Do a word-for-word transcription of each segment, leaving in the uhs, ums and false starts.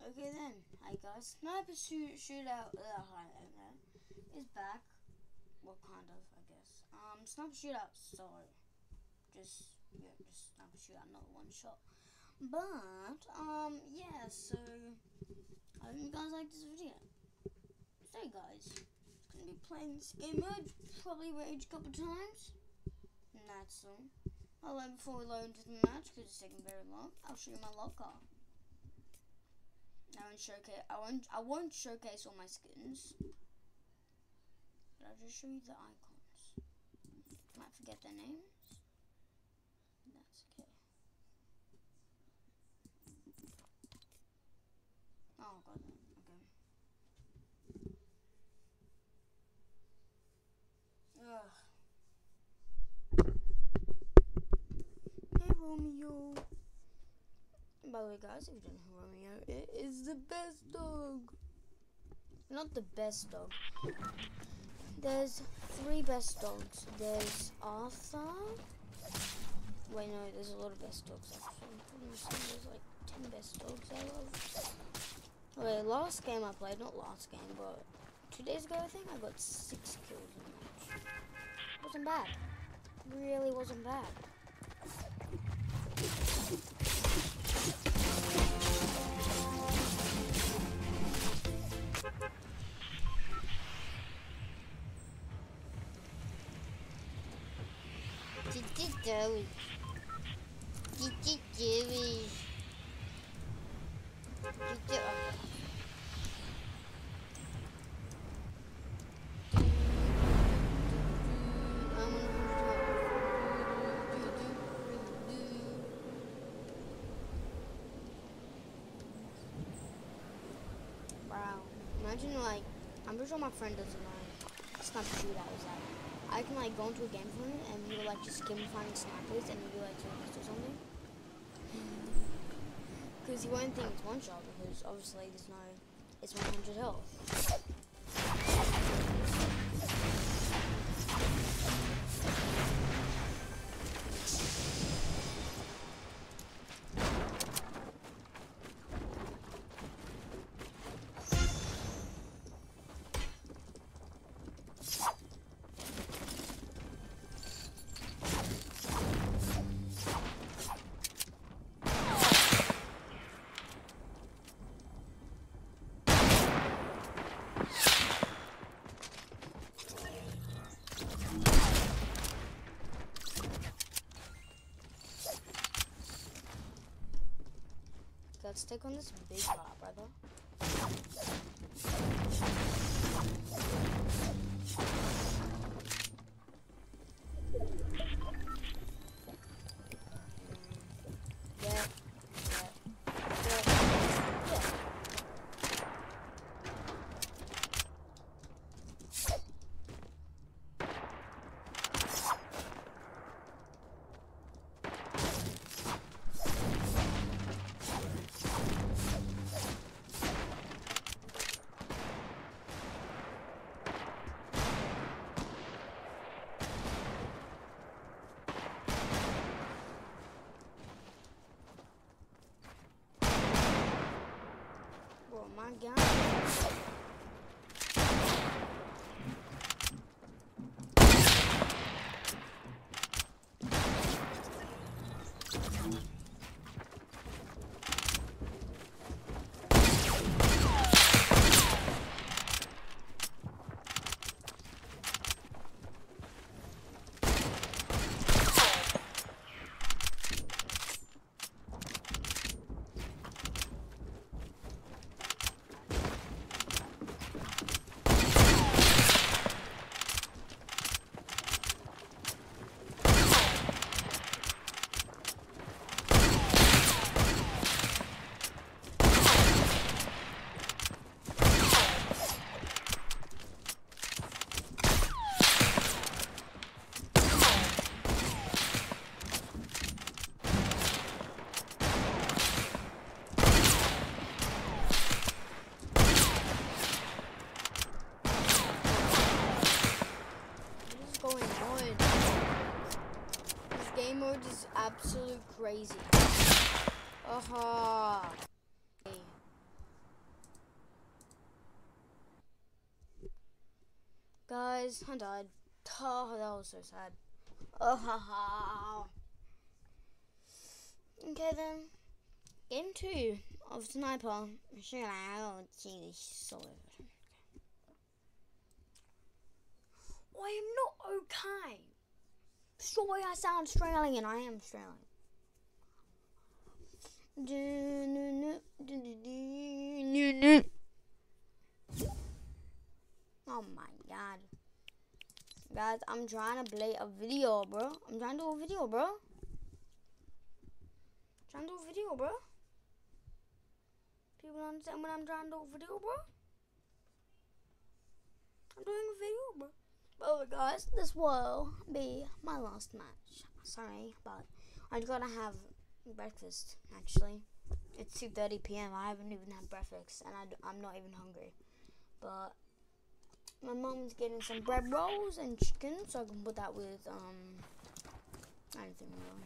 Okay then, hi guys. Sniper shoot shootout uh, is back. Well, kind of, I guess. Um, sniper shootout. So, just yeah, just sniper shootout, not one shot. But um, yeah. So, I hope you guys like this video. So, guys, it's gonna be playing this game mode. Probably rage a couple times. And that's all. I'll let before we load into the match because it's taking very long. I'll show you my locker. I won't showcase. I won't. I won't showcase all my skins. But I'll just show you the icons. Might forget their names. That's okay. Oh god. Okay. Ugh. Hey Romeo. By the way, guys, if you don't know Romeo, it is the best dog. Not the best dog. There's three best dogs. There's Arthur. Wait, no, there's a lot of best dogs actually. There's like ten best dogs I love. Wait, last game I played, not last game, but two days ago I think I got six kills in a match. Wasn't bad. Really wasn't bad. Joey. Gigi Joey. Gigi Wow. Imagine like, I'm pretty sure my friend doesn't know. Sniper shootout is that. I can like go into a game for it and you like just skim finding snipers and you like doing this or something. Because you won't think it's one shot because obviously there's no, it's one hundred health. Let's take on this big bot, brother. Yeah. Oh my god. Game mode is absolute crazy. Aha. guys, I died. Oh, that was so sad. Oh, ha, ha. Okay then. Game two of Sniper. Shootout. Jeez, so I am not okay. Sorry, I sound Australian. I am Australian. Oh my god. Guys, I'm trying to play a video, bro. I'm trying to do a video, bro. Trying to do a video, bro. People understand when I'm trying to do a video, bro? I'm doing a video, bro. But guys, this will be my last match. Sorry, but I gotta have breakfast, actually. It's two thirty p m I haven't even had breakfast, and I, I'm not even hungry. But my mom's getting some bread rolls and chicken, so I can put that with, um, anything really.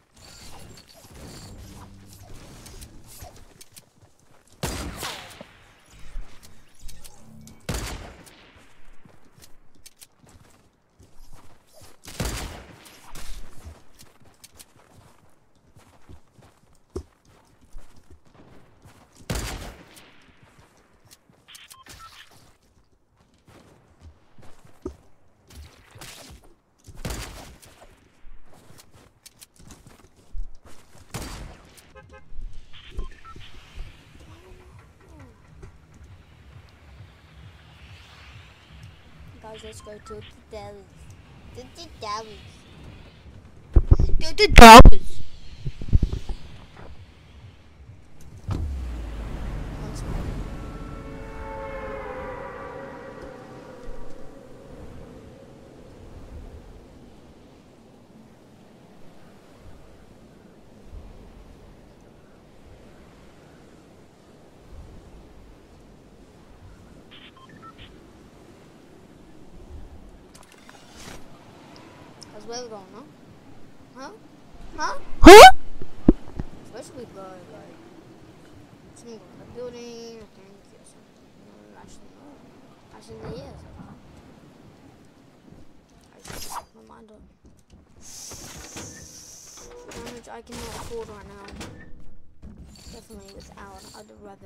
Guys, let's go to the Dallas. To the Dallas. To the Dallas. That's where we're going, huh? Huh? Huh? Huh? Where should we go, like? Should we go in the building? I think, yes. No, actually, no. Actually, yes. I should put my mind up. Damage I cannot afford right now. Definitely without other weapon.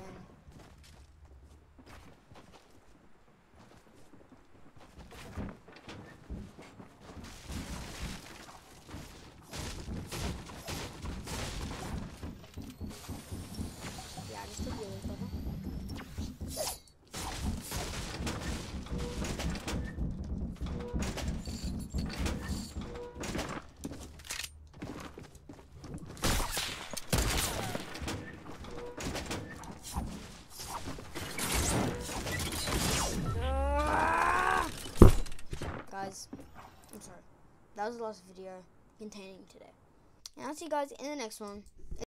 Guys, I'm sorry. That was the last video containing today. And I'll see you guys in the next one.